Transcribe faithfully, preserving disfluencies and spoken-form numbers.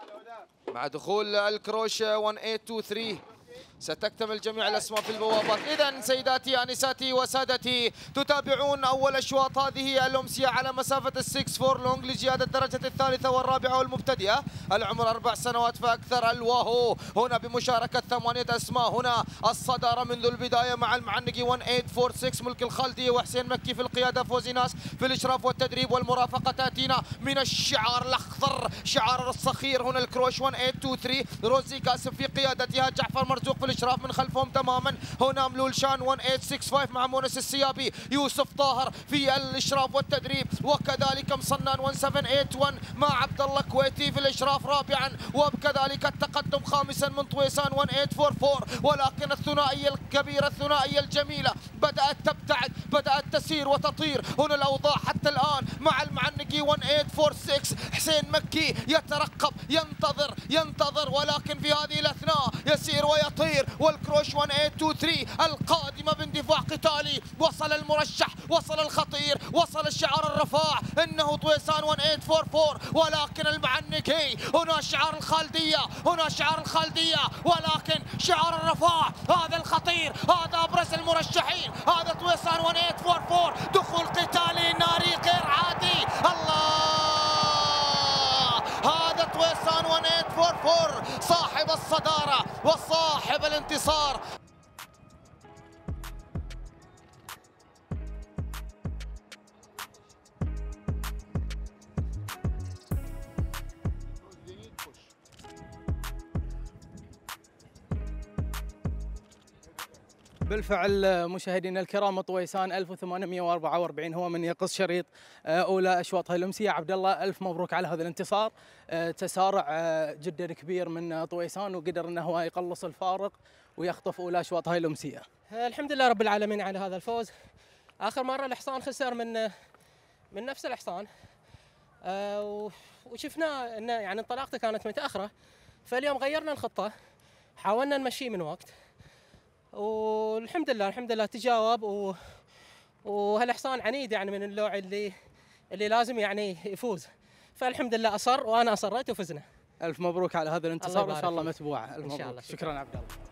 مع دخول الكروش واحد ثمانية اثنين ثلاثة ستكتمل جميع الاسماء في البوابات. اذا سيداتي انساتي وسادتي، تتابعون اول اشواط هذه الامسيه على مسافه السكس فور لونج لجياده الدرجه الثالثه والرابعه والمبتدئه، العمر اربع سنوات فاكثر. الواهو هنا بمشاركه ثمانيه اسماء، هنا الصداره منذ البدايه مع المعنقي واحد ثمانية أربعة ستة ملك الخالدي وحسين مكي في القياده، فوزي ناس في الاشراف والتدريب والمرافقه. تاتينا من الشعار الاخضر شعار الصخير هنا الكروش واحد ثمانية اثنين ثلاثة، روزي قاسم في قيادتها، جعفر مرزوق في الاشراف من خلفهم تماما، هنا ملول شان واحد ثمانية ستة خمسة مع مونس السيابي، يوسف طاهر في الاشراف والتدريب، وكذلك مصنان واحد سبعة ثمانية واحد مع عبد الله كويتي في الاشراف رابعا، وكذلك التقدم خامسا من طويسان واحد ثمانية أربعة أربعة. ولكن الثنائيه الكبيره الثنائيه الجميله بدات تبتعد، بدات تسير وتطير. هنا الاوضاع حتى الان مع المعنقي واحد ثمانية أربعة ستة، حسين مكي يترقب ينتظر ينتظر، ولكن في هذه الاثناء يسير ويطير. والكروش واحد ثمانية اثنين ثلاثة القادمه باندفاع قتالي، وصل المرشح، وصل الخطير، وصل الشعار الرفاع، انه طويسان واحد ثمانية أربعة أربعة. ولكن المعنقي هنا شعار الخالديه، هنا شعار الخالديه، ولكن شعار الرفاع هذا الخطير، هذا ابرز المرشحين، هذا طويسان واحد ثمانية أربعة أربعة. دخول قتالي ناري غير عادي، الله، هذا طويسان واحد ثمانية أربعة أربعة صاحب الصداره وصاحب الانتصار. بالفعل مشاهدينا الكرام، طويسان ألف وثمانمئة وأربعة وأربعين هو من يقص شريط اولى اشواطها الامسيه. عبد الله الف مبروك على هذا الانتصار، تسارع جدا كبير من طويسان وقدر انه هو يقلص الفارق ويخطف اولى اشواطها الامسيه. الحمد لله رب العالمين على هذا الفوز. اخر مره الحصان خسر من من نفس الحصان، وشفنا ان يعني انطلاقته كانت متاخره، فاليوم غيرنا الخطه، حاولنا نمشيه من وقت، والحمد لله الحمد لله تجاوب. و... وهالحصان عنيد يعني من النوع اللي اللي لازم يعني يفوز، فالحمد لله اصر وانا اصريت وفزنا. الف مبروك على هذا الانتصار، وان شاء الله متبوعه. الف مبروك. إن شاء الله. شكرا عبد الله.